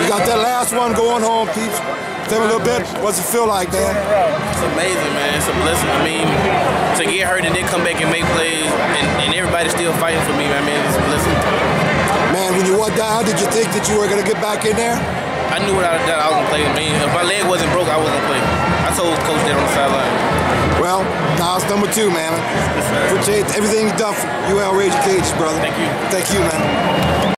got that last one going home, peeps. Tell me a little bit, what's it feel like, man? It's amazing, man. It's a blessing. I mean, to get hurt and then come back and make plays, and everybody's still fighting for me, man. It's a blessing. Man, when you went down, did you think that you were going to get back in there? I knew without a doubt I was going to play. I mean, if my leg wasn't broke, I was going to play. I told Coach that on the sideline. Well, now it's number 2, man. Appreciate everything you've done for UL Ragin' Cajuns, brother. Thank you. Thank you, man.